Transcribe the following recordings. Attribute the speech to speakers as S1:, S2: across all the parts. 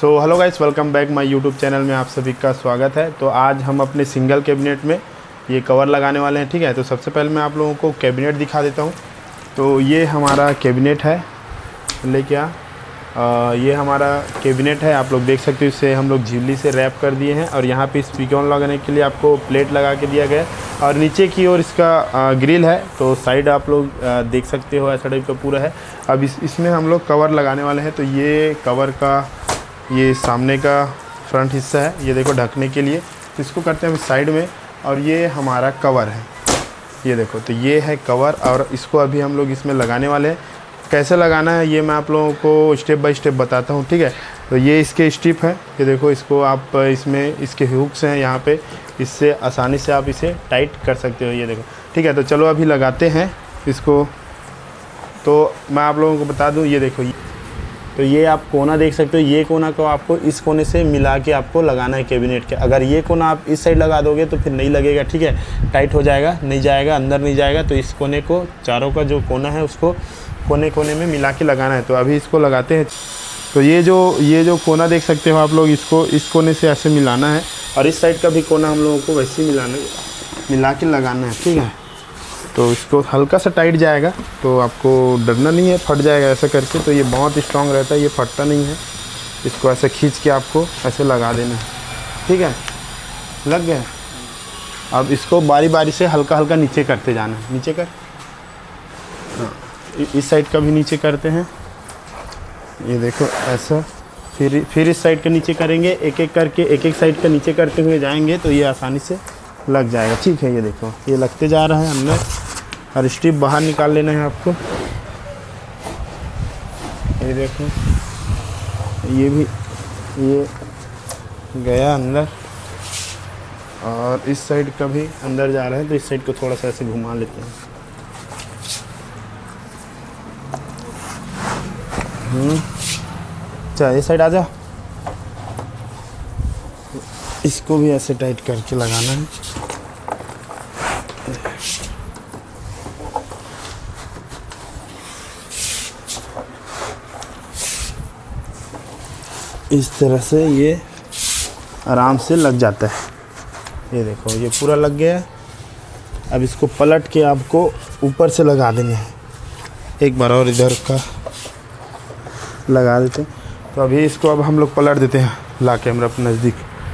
S1: So hello guys, welcome back my YouTube channel में आप सभी का स्वागत है। तो आज हम अपने सिंगल कैबिनेट में ये कवर लगाने वाले हैं। ठीक है, तो सबसे पहले मैं आप लोगों को कैबिनेट दिखा देता हूँ। तो ये हमारा कैबिनेट है, ये हमारा कैबिनेट है। आप लोग देख सकते हो, इसे हम लोग झिल्ली से रैप कर दिए हैं और यहाँ पे स्पीकर लगाने के लिए आपको प्लेट लगा के दिया गया है और नीचे की ओर इसका ग्रिल है। तो साइड आप लोग देख सकते हो ऐसा टाइप का पूरा है। अब इसमें हम लोग कवर लगाने वाले हैं। तो ये कवर का ये सामने का फ्रंट हिस्सा है, ये देखो ढकने के लिए। तो इसको करते हैं हम साइड में और ये हमारा कवर है, ये देखो। तो ये है कवर और इसको अभी हम लोग इसमें लगाने वाले हैं। कैसे लगाना है ये मैं आप लोगों को स्टेप बाय स्टेप बताता हूँ। ठीक है, तो ये इसके स्टिप हैं, ये देखो। इसको आप इसमें इसके हुक्स हैं यहाँ पे, इससे आसानी से आप इसे टाइट कर सकते हो, ये देखो। ठीक है, तो चलो अभी लगाते हैं इसको। तो मैं आप लोगों को बता दूँ, ये देखो। तो ये आप कोना देख सकते हो, ये कोना को आपको इस कोने से मिला के आपको लगाना है कैबिनेट के। अगर ये कोना आप इस साइड लगा दोगे तो फिर नहीं लगेगा। ठीक है, टाइट हो जाएगा, नहीं जाएगा, अंदर नहीं जाएगा। तो इस कोने को, चारों का जो कोना है उसको कोने कोने में मिला के लगाना है। तो अभी इसको लगाते हैं। तो ये जो कोना देख सकते हो आप लोग, इसको इस कोने से ऐसे मिलाना है और इस साइड का भी कोना हम लोगों को वैसे ही मिला के लगाना है। ठीक है, तो इसको हल्का सा टाइट जाएगा, तो आपको डरना नहीं है, फट जाएगा ऐसा करके। तो ये बहुत स्ट्रॉन्ग रहता है, ये फटता नहीं है। इसको ऐसे खींच के आपको ऐसे लगा देना है। ठीक है, लग गया। अब इसको बारी बारी से हल्का हल्का नीचे करते जाना है। नीचे कर, हाँ, इस साइड का भी नीचे करते हैं, ये देखो ऐसा। फिर इस साइड का नीचे करेंगे, एक एक करके एक एक साइड का नीचे करते हुए जाएंगे तो ये आसानी से लग जाएगा। ठीक है, ये देखो, ये लगते जा रहा है अंदर और स्ट्रिप बाहर निकाल लेना है आपको। ये देखो, ये भी ये गया अंदर और इस साइड का भी अंदर जा रहा है। तो इस साइड को थोड़ा सा ऐसे घुमा लेते हैं। अच्छा, ये साइड आ जा। इसको भी ऐसे टाइट करके लगाना है। इस तरह से ये आराम से लग जाता है। ये देखो, ये पूरा लग गया है। अब इसको पलट के आपको ऊपर से लगा देने हैं। एक बार और इधर का लगा देते हैं। तो अभी इसको अब हम लोग पलट देते हैं ला कैमरा अपने नज़दीक।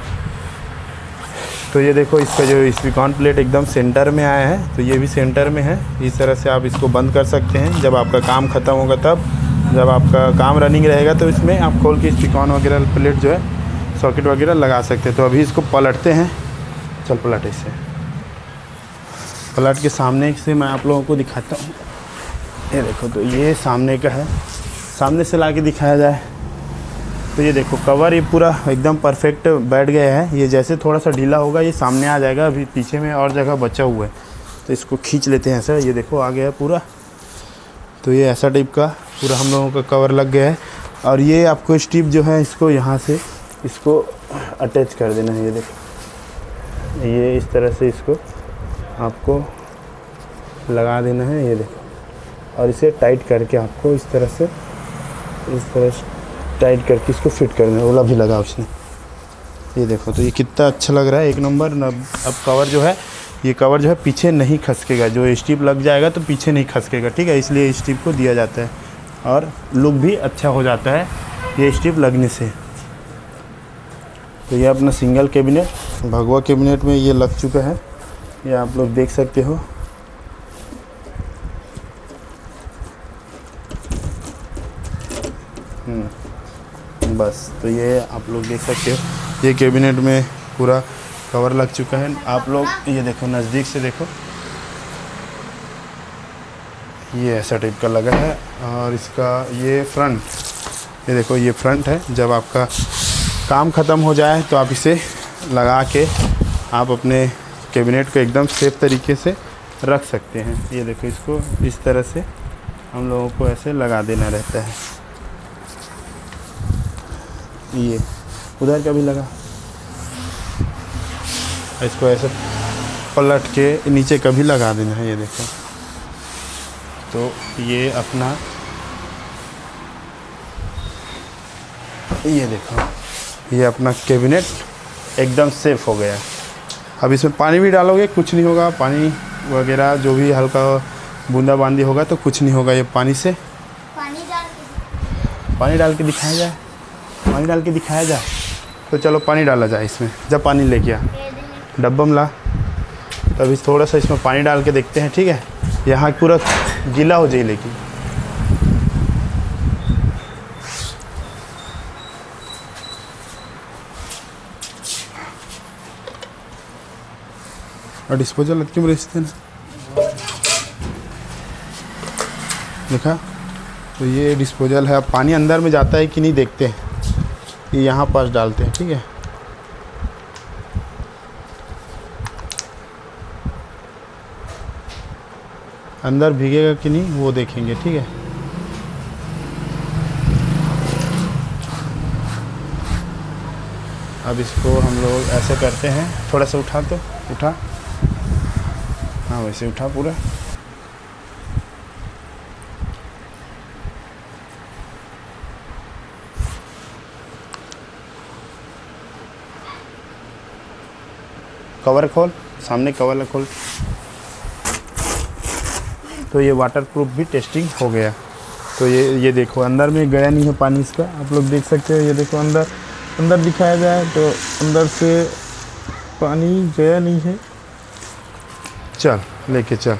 S1: तो ये देखो, इसका जो स्पीकर प्लेट एकदम सेंटर में आया है, तो ये भी सेंटर में है। इस तरह से आप इसको बंद कर सकते हैं। जब आपका काम ख़त्म होगा, तब जब आपका काम रनिंग रहेगा तो इसमें आप खोल के स्पीकर वगैरह प्लेट जो है सॉकेट वगैरह लगा सकते हैं। तो अभी इसको पलटते हैं। चल पलट, इसे पलट के सामने से मैं आप लोगों को दिखाता हूँ। ये देखो, तो ये सामने का है, सामने से ला के दिखाया जाए तो ये देखो कवर ये पूरा एकदम परफेक्ट बैठ गया है। ये जैसे थोड़ा सा ढीला होगा ये सामने आ जाएगा। अभी पीछे में और जगह बचा हुआ है, तो इसको खींच लेते हैं ऐसा। ये देखो आ गया है पूरा। तो ये ऐसा टाइप का पूरा हम लोगों का कवर लग गया है। और ये आपको स्ट्रिप जो है इसको यहाँ से इसको अटैच कर देना है। ये देखो, ये इस तरह से इसको आपको लगा देना है। ये देखो, और इसे टाइट करके आपको इस तरह से टाइट करके इसको फिट करना है। ओला भी लगा उसने, ये देखो। तो ये कितना अच्छा लग रहा है, एक नंबर। अब कवर जो है, ये कवर जो है पीछे नहीं खसकेगा। जो स्ट्रिप लग जाएगा तो पीछे नहीं खसकेगा। ठीक है, इसलिए स्ट्रिप को दिया जाता है और लुक भी अच्छा हो जाता है ये स्ट्रिप लगने से। तो ये अपना सिंगल कैबिनेट भगवा कैबिनेट में ये लग चुका है, ये आप लोग देख सकते हो। बस, तो ये आप लोग देख सकते हो, ये कैबिनेट में पूरा कवर लग चुका है। आप लोग ये देखो, नज़दीक से देखो, ये ऐसा टाइप का लगा है। और इसका ये फ्रंट, ये देखो, ये फ्रंट है। जब आपका काम ख़त्म हो जाए तो आप इसे लगा के आप अपने कैबिनेट को एकदम सेफ तरीके से रख सकते हैं। ये देखो, इसको इस तरह से हम लोगों को ऐसे लगा देना रहता है। ये उधर का भी लगा, इसको ऐसे पलट के नीचे का भी लगा देना है। ये देखो, तो ये अपना ये देखो ये अपना कैबिनेट एकदम सेफ हो गया। अब इसमें पानी भी डालोगे कुछ नहीं होगा, पानी वगैरह जो भी हल्का बूंदाबांदी होगा तो कुछ नहीं होगा ये पानी से। पानी डाल के दिखाया जाए, पानी डाल के दिखाया जाए तो चलो पानी डाला जाए इसमें। जब पानी लेके आ डब्बा में ला, तो अभी थोड़ा सा इसमें पानी डाल के देखते हैं, ठीक है। यहाँ पूरा गीला हो जाए लेकिन और डिस्पोजल क्यों रेचते ना देखा। तो ये डिस्पोजल है। अब पानी अंदर में जाता है कि नहीं देखते हैं, ये यहाँ पास डालते हैं, ठीक है। अंदर भीगेगा कि नहीं वो देखेंगे, ठीक है। अब इसको हम लोग ऐसे करते हैं, थोड़ा सा उठा, तो उठा, हाँ वैसे उठा पूरा। कवर खोल, सामने कवर खोल। तो ये वाटरप्रूफ भी टेस्टिंग हो गया। तो ये देखो अंदर में गया नहीं है पानी इसका, आप लोग देख सकते हो। ये देखो अंदर दिखाया जाए तो अंदर से पानी गया नहीं है। चल लेके चल।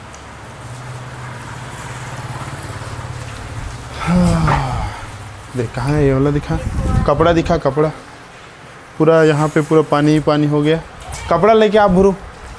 S1: देख कहाँ है ये वाला, दिखा कपड़ा, दिखा कपड़ा, पूरा यहाँ पे पूरा पानी ही पानी हो गया। कपड़ा लेके आप भरू।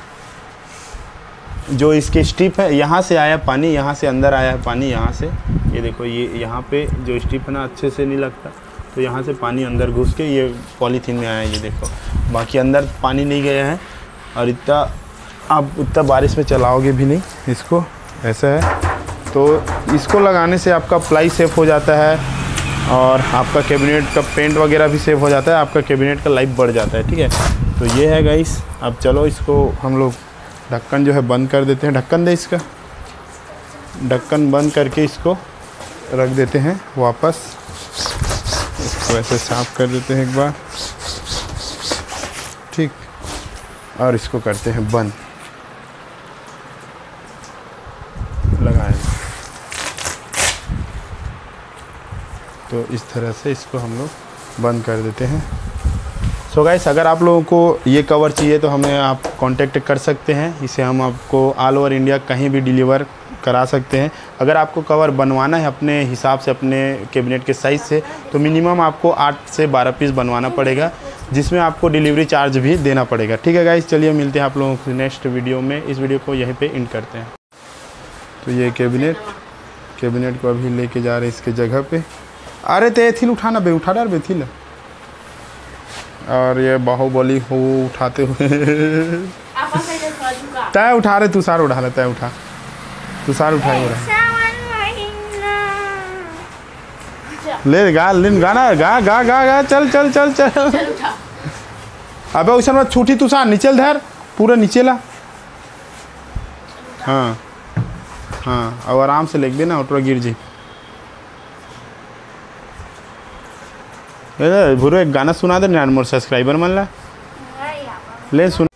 S1: जो इसके स्ट्रिप है यहाँ से आया पानी, यहाँ से अंदर आया है पानी, यहाँ से ये देखो, ये यहाँ पे जो स्ट्रिप है ना अच्छे से नहीं लगता, तो यहाँ से पानी अंदर घुस के ये पॉलीथीन में आया है। ये देखो बाकी अंदर पानी नहीं गया है। और इतना आप उतना बारिश में चलाओगे भी नहीं इसको, ऐसा है। तो इसको लगाने से आपका प्लाई सेफ हो जाता है और आपका कैबिनेट का पेंट वगैरह भी सेफ हो जाता है, आपका कैबिनेट का लाइफ बढ़ जाता है, ठीक है। तो ये है गाइस। अब चलो इसको हम लोग ढक्कन जो है बंद कर देते हैं। ढक्कन दे, इसका ढक्कन बंद करके इसको रख देते हैं वापस। इसको ऐसे साफ कर देते हैं एक बार, ठीक। और इसको करते हैं बंद, लगाएं। तो इस तरह से इसको हम लोग बंद कर देते हैं। सो गाइस, अगर आप लोगों को ये कवर चाहिए तो हमें आप कांटेक्ट कर सकते हैं। इसे हम आपको ऑल ओवर इंडिया कहीं भी डिलीवर करा सकते हैं। अगर आपको कवर बनवाना है अपने हिसाब से, अपने कैबिनेट के साइज़ से, तो मिनिमम आपको 8 से 12 पीस बनवाना पड़ेगा, जिसमें आपको डिलीवरी चार्ज भी देना पड़ेगा, ठीक है गाइस। चलिए मिलते हैं आप लोगों को नेक्स्ट वीडियो में। इस वीडियो को यहीं पे एंड करते हैं। तो ये कैबिनेट को अभी लेके जा रहे हैं इसके जगह पे। अरे ते एथिल उठाना बे, उठा डाल बेथिल। और ये बाहुबली हो उठाते हुए तय उठा रहे, तुषार उठा ले, तय उठा, तुषार उठाए ले गा, लिन गाना गा गा गा गा, चल चल चल चल। अबे उस मत छूटी, तुषार नीचे धर, पूरा नीचे ला। हाँ हाँ, अब आराम से लेके ना, उठवा गिर जी। भूरो एक गाना सुना दे, मोर सब्सक्राइबर मन ला ले सुन।